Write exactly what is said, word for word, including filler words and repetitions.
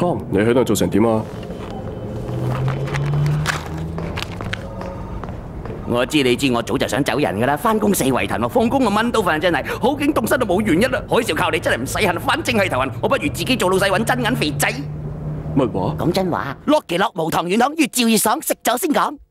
Tom， 你喺度做成點啊？ 我知你知，我早就想走人噶啦，翻工四圍騰，放工就掹刀飯，真係好景動身都冇原因啦。海嘯靠你真係唔使恨，反正係頭痕，我不如自己做老細揾真銀肥仔。 乜話？ 講真話，落奇樂無糖軟糖，越嚼越爽，食咗先講。